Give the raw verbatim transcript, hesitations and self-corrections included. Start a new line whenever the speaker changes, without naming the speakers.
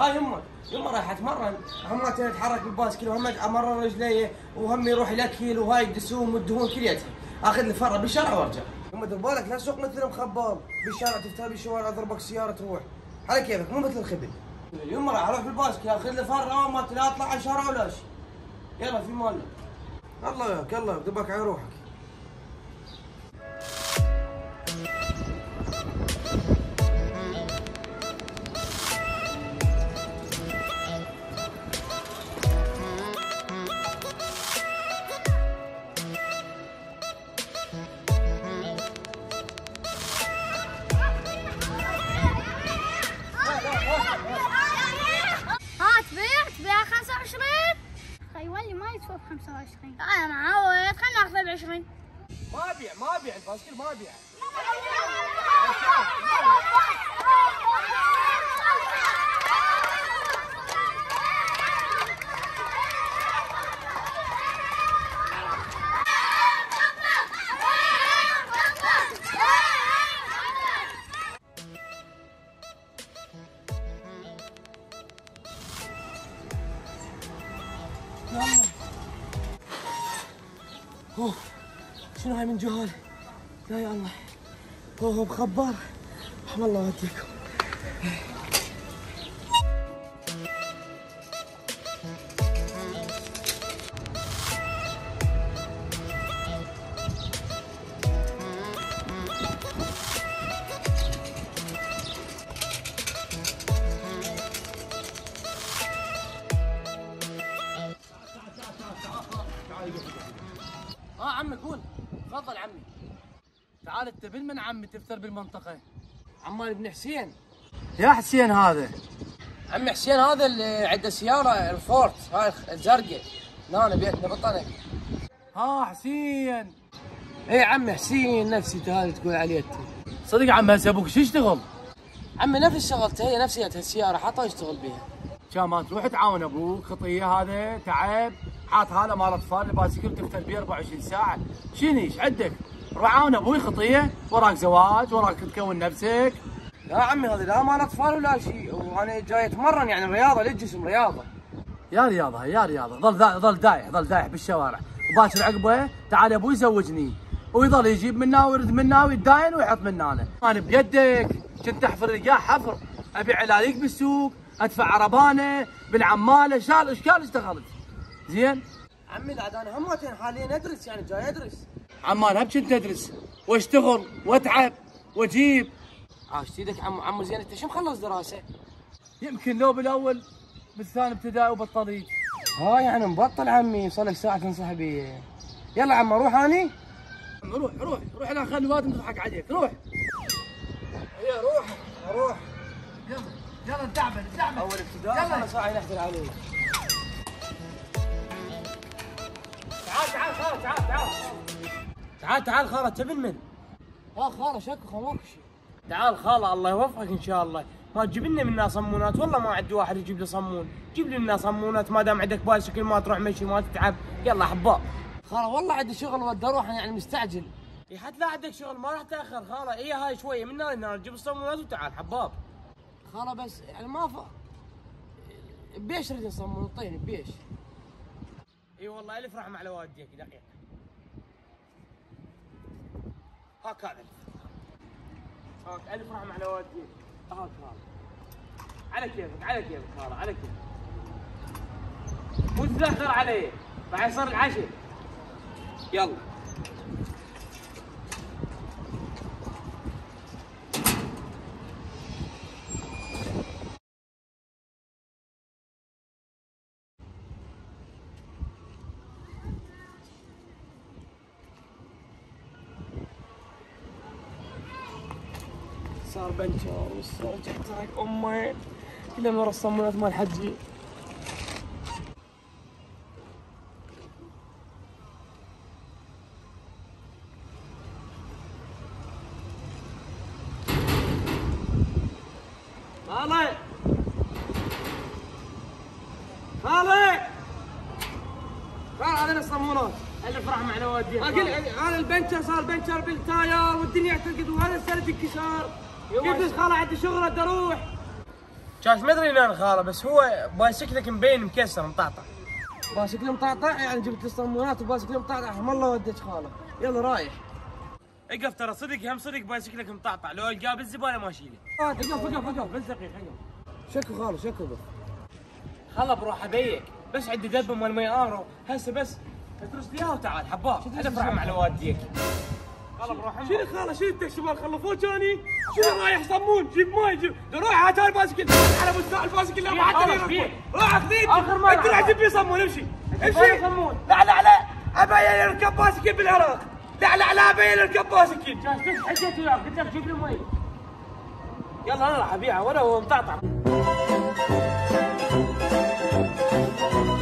لا يمه يمه راح اتمرن، هم اتحرك بالباسكل وهم امرر رجلي وهم يروح الاكل وهاي الدسوم والدهون كليتها، اخذ لي فره بالشارع وارجع. يمه دير بالك لا تسوق مثل مخبر بالشارع، تفتح بالشوارع اضربك سياره تروح، على كيفك مو مثل الخبل. يمه راح اروح بالباسكل اخذ لي فره ما لا اطلع على الشارع ولا شيء. يلا في مالك. الله ياك الله دبك على روحك.
خيولي ما يسوى ب خمسة وعشرين. انا معود خلنا ناخذه ب عشرين.
ما ابيع ما ابيع الباسكل ما ابيع. يلا اوه شنو هاي من جهال؟ لا يا الله اوه مخبر رحم الله والديكم.
اه عمي قول تفضل عمي. تعال انت بن من عمي تفتر بالمنطقه؟
عمال ابن حسين.
يا حسين هذا؟
عمي حسين هذا اللي عنده سياره الفورت هاي الزرقاء هنا بيتنا بالطنق.
ها حسين.
اي عمي حسين نفسي هذا تقول عليه انت.
صدق عمي هسه ابوك شو يشتغل؟
عمي نفس شغلته هي نفسيتها السياره حاطه يشتغل بيها.
كان ما تروح تعاون ابوك خطيه هذا تعب حاط هذا مال اطفال الباسكل تفتل بيه أربعة وعشرين ساعه، شنو ايش عندك؟ روح عاون ابوي خطيه وراك زواج وراك تكون نفسك.
لا عمي هذا لا مال اطفال ولا شيء وانا جاي اتمرن يعني رياضه للجسم رياضه.
يا رياضه يا رياضه ظل دا ظل دايح ظل دايح بالشوارع وباكر عقبه تعال يا ابوي زوجني ويظل يجيب منا ويرد منا ويتداين ويحط منا انا. انا بيدك كنت احفر رجال حفر ابيع علاليك بالسوق ادفع عربانه بالعماله شال اشكال اشتغلت زين.
عمي لا انا همتين حاليا ادرس يعني جاي ادرس.
عمال هم كنت ادرس واشتغل واتعب واجيب.
عاشت ايدك عمو عمو زين انت شو مخلص دراسه؟
يمكن لو بالاول بالثاني ابتدائي وبطليت.
ها يعني مبطل عمي صار لك ساعه تنصح بي. يلا عم اروح اني؟
روح روح روح لا خلي وادم تضحك عليك روح.
اي روح اروح.
يلا يلا الدعبه الدعبه
اول ابتدائي يلا ساعه نحضر عليه. تعال تعال خالد تعال تعال تعال تعال خالد تبن من؟ ها خالد شكو ماكو شيء. تعال خالد الله يوفقك ان شاء الله، ما تجيب لنا منا صمونات والله ما عندي واحد يجيب لي صمون، جيب لنا صمونات ما دام عندك بايسكل ما تروح مشي ما تتعب، يلا حباب. خالد والله عندي شغل ودي اروح يعني مستعجل. اي حتى لا عندك شغل ما راح تاخر خالد، اي هاي شويه من هنا لهنا تجيب الصمونات وتعال حباب. خالد بس يعني ما ف بيش رد الصمون اعطيني بيش. اي والله الف رحم على والديك دقيقه. هاك هذا هاك الف رحم على والديك هاك هذا. على كيفك على كيفك خالد على كيفك. مو تتاخر علي راح يصير العشاء. يلا. صار بنشر والصوت يحترق امي كلها من ورا الصمونات مال حجي. خالد خالد خالد هذا الصمونات اللي فرح معنا واديه. اقول هذا البنشر صار بنشر بالتاير والدنيا اعتقد وهذا السند انكسار. كيف خالد عندي شغل بدي اروح. شاش ما ادري انا خاله، بس هو بايسكلك مبين مكسر مطعطع. بايسكل مطعطع يعني جبت لي صمونات وبايسكل مطعطع هم الله وديت خاله. يلا رايح. اقف ترى صدق هم صدق بايسكلك مطعطع، لو القاه بالزباله ما اشيله. اقف اقف اقف بس دقيقه اقف. شكو خاله شكو بس. خله بروح ابيك، بس عندي دبه مال ميارو هسه بس اترس لي اياها وتعال حباب، انا افرح على والديك. خله بروح شنو خاله شنو انت شمال خلفوه جاني؟ شنو رايح صمون جيب ماي جيب روح هات الباسكل على مستوى الباسكل لا ما حد روح اخذيك انت راح تجيب لي صمون امشي امشي لا لا لا ابي اركب باسكل بالعراق لا لا لا ابي اركب باسكل جالس حكيت وياك قلت لك جيب لي ماي يلا انا راح ابيعها ولا هو مطعطع.